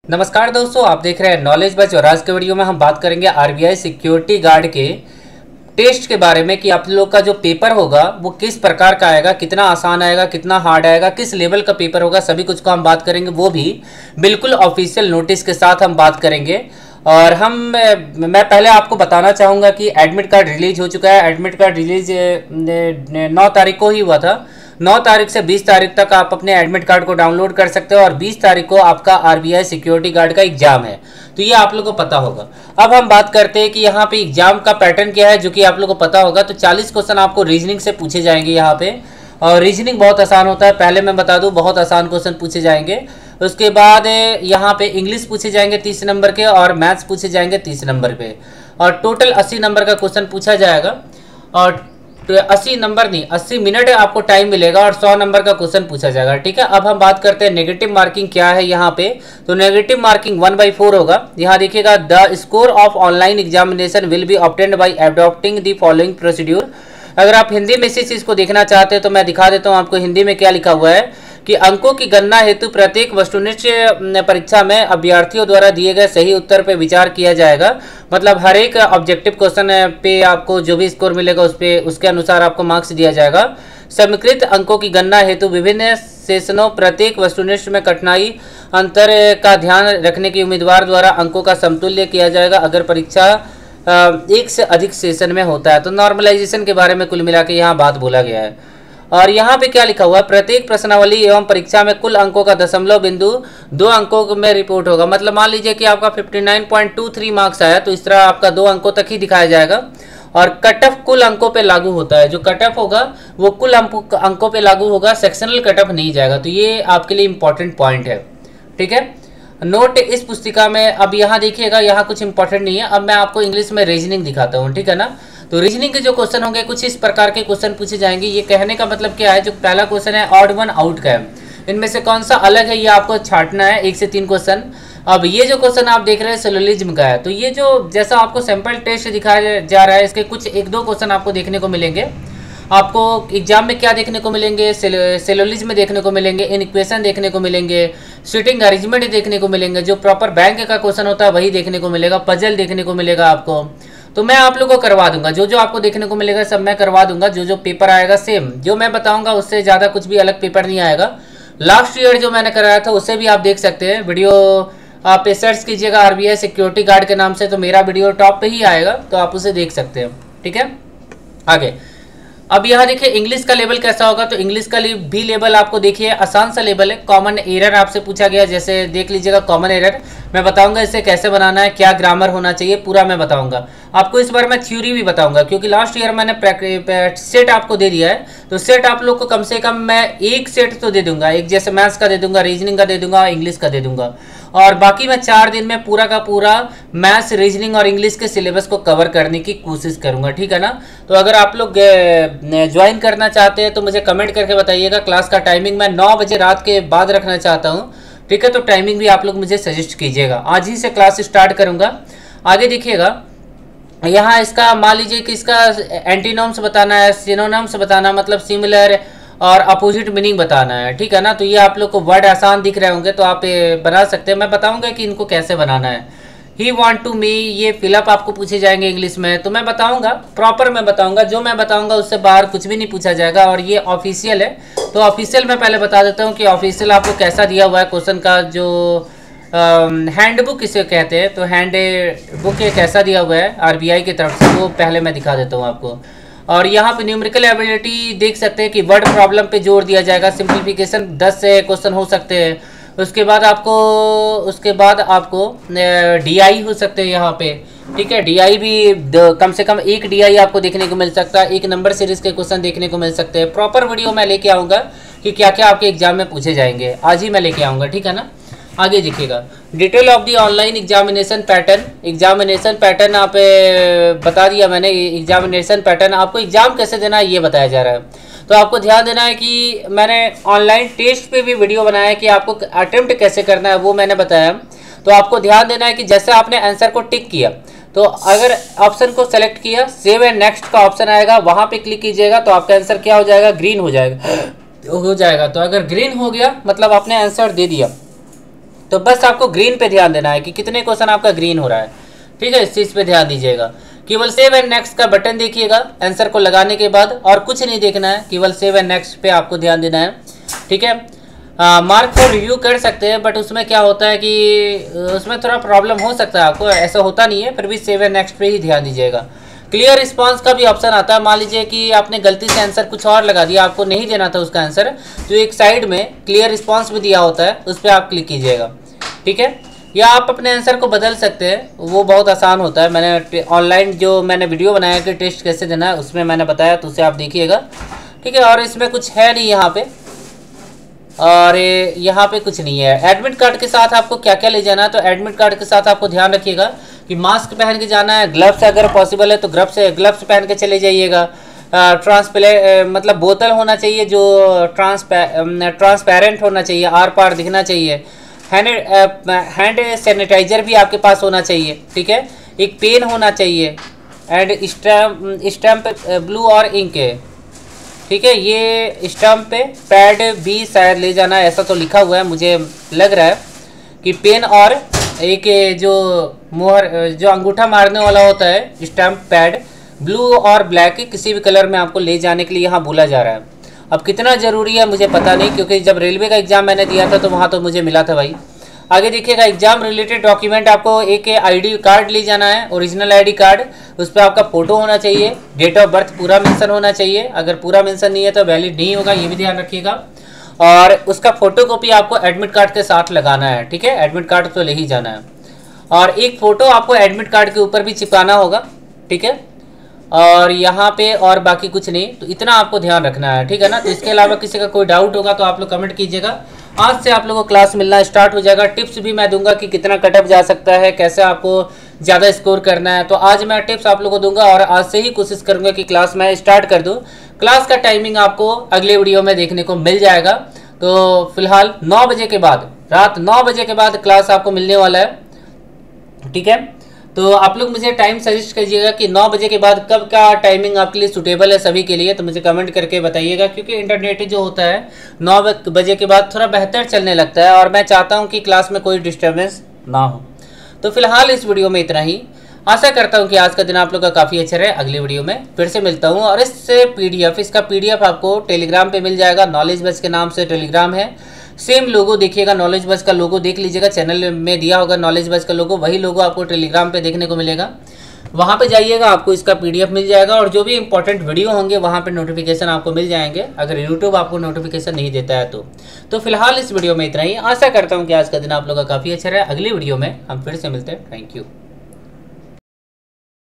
नमस्कार दोस्तों, आप देख रहे हैं नॉलेज बच और आज के वीडियो में हम बात करेंगे आरबीआई सिक्योरिटी गार्ड के टेस्ट के बारे में कि आप लोग का जो पेपर होगा वो किस प्रकार का आएगा, कितना आसान आएगा, कितना हार्ड आएगा, किस लेवल का पेपर होगा, सभी कुछ को हम बात करेंगे। वो भी बिल्कुल ऑफिशियल नोटिस के साथ हम बात करेंगे। और मैं पहले आपको बताना चाहूँगा कि एडमिट कार्ड रिलीज हो चुका है। एडमिट कार्ड रिलीज 9 तारीख को ही हुआ था। 9 तारीख से 20 तारीख तक आप अपने एडमिट कार्ड को डाउनलोड कर सकते हो और 20 तारीख को आपका आरबीआई सिक्योरिटी गार्ड का एग्जाम है, तो ये आप लोगों को पता होगा। अब हम बात करते हैं कि यहाँ पे एग्जाम का पैटर्न क्या है, जो कि आप लोगों को पता होगा। तो 40 क्वेश्चन आपको रीजनिंग से पूछे जाएंगे यहाँ पे, और रीजनिंग बहुत आसान होता है। पहले मैं बता दूँ, बहुत आसान क्वेश्चन पूछे जाएंगे। उसके बाद यहाँ पे इंग्लिश पूछे जाएंगे 30 नंबर के, और मैथ्स पूछे जाएंगे 30 नंबर पे, और टोटल 80 नंबर का क्वेश्चन पूछा जाएगा। और 80 नंबर नहीं, 80 मिनट आपको टाइम मिलेगा और 100 नंबर का क्वेश्चन पूछा जाएगा। ठीक है, अब हम बात करते हैं नेगेटिव मार्किंग क्या है यहाँ पे। तो नेगेटिव मार्किंग 1/4 होगा। यहाँ देखिएगा, the score of online examination will be obtained by adopting the following procedure. अगर आप हिंदी में इसी चीज को देखना चाहते हैं तो मैं दिखा देता हूँ आपको हिंदी में क्या लिखा हुआ है कि अंकों की गणना हेतु प्रत्येक वस्तुनिष्ठ परीक्षा में अभ्यर्थियों द्वारा दिए गए सही उत्तर पर विचार किया जाएगा। मतलब हर एक ऑब्जेक्टिव क्वेश्चन पे आपको जो भी स्कोर मिलेगा उसके अनुसार आपको मार्क्स दिया जाएगा। समीकृत अंकों की गणना हेतु विभिन्न सेशनों प्रत्येक वस्तुनिष्ठ में कठिनाई अंतर का ध्यान रखने की उम्मीदवार द्वारा अंकों का समतुल्य किया जाएगा अगर परीक्षा एक से अधिक सेशन में होता है। तो नॉर्मलाइजेशन के बारे में कुल मिला के यहाँ बात बोला गया है। और यहाँ पे क्या लिखा हुआ है, प्रत्येक प्रश्नावली एवं परीक्षा में कुल अंकों का दशमलव बिंदु 2 अंकों में रिपोर्ट होगा। मतलब मान लीजिए कि आपका 59.23 मार्क्स आया तो इस तरह आपका 2 अंकों तक ही दिखाया जाएगा। और कट ऑफ कुल अंकों पे लागू होता है। जो कट ऑफ होगा वो कुल अंकों पे लागू होगा, सेक्शनल कट ऑफ नहीं जाएगा। तो ये आपके लिए इंपॉर्टेंट पॉइंट है। ठीक है, नोट इस पुस्तिका में। अब यहाँ देखिएगा, यहाँ कुछ इंपॉर्टेंट नहीं है। अब मैं आपको इंग्लिश में रीजनिंग दिखाता हूँ, ठीक है ना। तो रीजनिंग के जो क्वेश्चन होंगे कुछ इस प्रकार के क्वेश्चन पूछे जाएंगे। ये कहने का मतलब क्या है, जो पहला क्वेश्चन है ऑड वन आउट का है, इनमें से कौन सा अलग है ये आपको छांटना है, 1 से 3 क्वेश्चन। अब ये जो क्वेश्चन आप देख रहे हैं सिलोजिज्म का है, तो ये जो जैसा आपको सैंपल टेस्ट दिखाया जा रहा है, इसके कुछ 1-2 क्वेश्चन आपको देखने को मिलेंगे। आपको एग्जाम में क्या देखने को मिलेंगे, सिलोजिज्म देखने को मिलेंगे, इनइक्वेशन देखने को मिलेंगे, सीटिंग अरेंजमेंट देखने को मिलेंगे, जो प्रॉपर बैंक का क्वेश्चन होता है वही देखने को मिलेगा, पजल देखने को मिलेगा आपको। तो मैं आप लोगों को करवा दूंगा, जो जो आपको देखने को मिलेगा सब मैं करवा दूंगा। जो जो पेपर आएगा सेम जो मैं बताऊंगा, उससे ज़्यादा कुछ भी अलग पेपर नहीं आएगा। लास्ट ईयर जो मैंने कराया था उससे भी आप देख सकते हैं। वीडियो आप सर्च कीजिएगा आरबीआई सिक्योरिटी गार्ड के नाम से, तो मेरा वीडियो टॉप पे ही आएगा, तो आप उसे देख सकते हैं। ठीक है, आगे अब यहाँ देखिए इंग्लिश का लेवल कैसा होगा। तो इंग्लिश का भी लेवल आपको देखिए आसान सा लेवल है। कॉमन एरर आपसे पूछा गया, जैसे देख लीजिएगा कॉमन एरर मैं बताऊंगा इसे कैसे बनाना है, क्या ग्रामर होना चाहिए, पूरा मैं बताऊंगा आपको। इस बार मैं थ्योरी भी बताऊंगा, क्योंकि लास्ट ईयर मैंने सेट आपको दे दिया है। तो सेट आप लोग को कम से कम मैं 1 सेट तो दे दूंगा, एक जैसे मैथ्स का दे दूंगा, रीजनिंग का दे दूंगा, इंग्लिश का दे दूंगा। और बाकी मैं 4 दिन में पूरा का पूरा मैथ्स, रीजनिंग और इंग्लिश के सिलेबस को कवर करने की कोशिश करूंगा। ठीक है ना। तो अगर आप लोग ज्वाइन करना चाहते हैं तो मुझे कमेंट करके बताइएगा। क्लास का टाइमिंग मैं 9 बजे रात के बाद रखना चाहता हूँ। ठीक है, तो टाइमिंग भी आप लोग मुझे सजेस्ट कीजिएगा। आज ही से क्लास स्टार्ट करूँगा। आगे देखिएगा, यहाँ इसका मान लीजिए कि इसका एंटीनोम्स बताना है, सिनोनिम्स बताना, मतलब सिमिलर और अपोजिट मीनिंग बताना है। ठीक है ना। तो ये आप लोग को वर्ड आसान दिख रहे होंगे तो आप बना सकते हैं। मैं बताऊंगा कि इनको कैसे बनाना है। ही वॉन्ट टू मी, ये फिलअप आपको पूछे जाएंगे इंग्लिश में, तो मैं बताऊंगा प्रॉपर, मैं बताऊंगा जो मैं बताऊंगा उससे बाहर कुछ भी नहीं पूछा जाएगा। और ये ऑफिशियल है, तो ऑफिशियल मैं पहले बता देता हूँ कि ऑफिशियल आपको कैसा दिया हुआ है क्वेश्चन का। जो हैंडबुक इसे कहते हैं, तो हैंड बुक कैसा दिया हुआ है आरबीआई की तरफ से, वो पहले मैं दिखा देता हूँ आपको। और यहाँ पे न्यूमेरिकल एबिलिटी देख सकते हैं कि वर्ड प्रॉब्लम पे जोर दिया जाएगा। सिंप्लीफिकेशन 10 से क्वेश्चन हो सकते हैं। उसके बाद आपको डीआई हो सकते हैं यहाँ पे। ठीक है, डीआई भी कम से कम 1 डीआई आपको देखने को मिल सकता है। 1 नंबर सीरीज के क्वेश्चन देखने को मिल सकते हैं। प्रॉपर वीडियो मैं लेके आऊँगा कि क्या क्या आपके एग्जाम में पूछे जाएंगे, आज ही मैं लेके आऊँगा। ठीक है ना। आगे देखिएगा, detail of the online examination pattern. Examination pattern आप बता दिया मैंने। एग्जामिनेशन पैटर्न आपको एग्जाम कैसे देना है ये बताया जा रहा है। तो आपको ध्यान देना है कि मैंने ऑनलाइन टेस्ट पे भी वीडियो बनाया है कि आपको अटेम्प्ट कैसे करना है, वो मैंने बताया। तो आपको ध्यान देना है कि जैसे आपने आंसर को टिक किया, तो अगर ऑप्शन को सेलेक्ट किया, सेव एंड नेक्स्ट का ऑप्शन आएगा, वहां पे क्लिक कीजिएगा तो आपका आंसर क्या हो जाएगा, ग्रीन हो जाएगा। तो अगर ग्रीन हो गया मतलब आपने आंसर दे दिया। तो बस आपको ग्रीन पे ध्यान देना है कि कितने क्वेश्चन आपका ग्रीन हो रहा है। ठीक है, इस चीज़ पे ध्यान दीजिएगा। केवल सेव एंड नेक्स्ट का बटन देखिएगा आंसर को लगाने के बाद, और कुछ नहीं देखना है, केवल सेव एंड नेक्स्ट पे आपको ध्यान देना है। ठीक है, मार्क फॉर रिव्यू कर सकते हैं, बट उसमें क्या होता है कि उसमें थोड़ा प्रॉब्लम हो सकता है आपको, ऐसा होता नहीं है, फिर भी सेव एंड नेक्स्ट पे ही ध्यान दीजिएगा। क्लियर रिस्पांस का भी ऑप्शन आता है। मान लीजिए कि आपने गलती से आंसर कुछ और लगा दिया, आपको नहीं देना था उसका आंसर, तो एक साइड में क्लियर रिस्पांस भी दिया होता है, उस पर आप क्लिक कीजिएगा। ठीक है, या आप अपने आंसर को बदल सकते हैं, वो बहुत आसान होता है। मैंने ऑनलाइन जो मैंने वीडियो बनाया कि टेस्ट कैसे देना है, उसमें मैंने बताया, तो उसे आप देखिएगा। ठीक है, और इसमें कुछ है नहीं यहाँ पे, और यहाँ पे कुछ नहीं है। एडमिट कार्ड के साथ आपको क्या क्या ले जाना है, तो एडमिट कार्ड के साथ आपको ध्यान रखिएगा कि मास्क पहन के जाना है, ग्लव्स अगर पॉसिबल है तो ग्लव्स पहन के चले जाइएगा। मतलब बोतल होना चाहिए जो ट्रांसपेरेंट होना चाहिए, आर पार दिखना चाहिए। हैंड सैनिटाइजर भी आपके पास होना चाहिए। ठीक है, एक पेन होना चाहिए, एंड स्टैम्प ब्लू और इंक है। ठीक है, ये स्टैम्प पे पैड भी शायद ले जाना है, ऐसा तो लिखा हुआ है, मुझे लग रहा है कि पेन और एक जो मोहर जो अंगूठा मारने वाला होता है स्टैम्प पैड, ब्लू और ब्लैक किसी भी कलर में आपको ले जाने के लिए यहाँ बोला जा रहा है। अब कितना ज़रूरी है मुझे पता नहीं, क्योंकि जब रेलवे का एग्ज़ाम मैंने दिया था तो वहाँ तो मुझे मिला था भाई। आगे देखिएगा, एग्जाम रिलेटेड डॉक्यूमेंट आपको एक आईडी कार्ड ले जाना है, ओरिजिनल आईडी कार्ड, उस पर आपका फोटो होना चाहिए, डेट ऑफ बर्थ पूरा मेंशन होना चाहिए, अगर पूरा मेंशन नहीं है तो वैलिड नहीं होगा, ये भी ध्यान रखिएगा। और उसका फोटो कॉपी आपको एडमिट कार्ड के साथ लगाना है। ठीक है, एडमिट कार्ड तो ले ही जाना है, और एक फ़ोटो आपको एडमिट कार्ड के ऊपर भी चिपकाना होगा। ठीक है, और यहाँ पे और बाकी कुछ नहीं, तो इतना आपको ध्यान रखना है। ठीक है ना, तो इसके अलावा किसी का कोई डाउट होगा तो आप लोग कमेंट कीजिएगा। आज से आप लोगों को क्लास मिलना स्टार्ट हो जाएगा। टिप्स भी मैं दूंगा कि कितना कटअप जा सकता है, कैसे आपको ज़्यादा स्कोर करना है, तो आज मैं टिप्स आप लोगों को दूंगा, और आज से ही कोशिश करूंगा कि क्लास मैं स्टार्ट कर दूं। क्लास का टाइमिंग आपको अगले वीडियो में देखने को मिल जाएगा। तो फिलहाल 9 बजे के बाद, रात 9 बजे के बाद क्लास आपको मिलने वाला है। ठीक है, तो आप लोग मुझे टाइम सजेस्ट कीजिएगा कि 9 बजे के बाद कब का टाइमिंग आपके लिए सूटेबल है सभी के लिए, तो मुझे कमेंट करके बताइएगा, क्योंकि इंटरनेट जो होता है 9 बजे के बाद थोड़ा बेहतर चलने लगता है, और मैं चाहता हूं कि क्लास में कोई डिस्टर्बेंस ना हो। तो फिलहाल इस वीडियो में इतना ही। आशा करता हूं कि आज का दिन आप लोग का काफ़ी अच्छा रहे। अगली वीडियो में फिर से मिलता हूं, और इसका PDF आपको टेलीग्राम पे मिल जाएगा। नॉलेज बस के नाम से टेलीग्राम है, सेम लोगो देखिएगा, नॉलेज बस का लोगो देख लीजिएगा, चैनल में दिया होगा नॉलेज बस का लोगो, वही लोगो आपको टेलीग्राम पे देखने को मिलेगा। वहाँ पे जाइएगा, आपको इसका PDF मिल जाएगा, और जो भी इंपॉर्टेंट वीडियो होंगे वहाँ पे नोटिफिकेशन आपको मिल जाएंगे, अगर यूट्यूब आपको नोटिफिकेशन नहीं देता है तो फिलहाल इस वीडियो में इतना ही। आशा करता हूँ कि आज का दिन आप लोग का काफ़ी अच्छा रहा। अगली वीडियो में हम फिर से मिलते हैं। Thank you.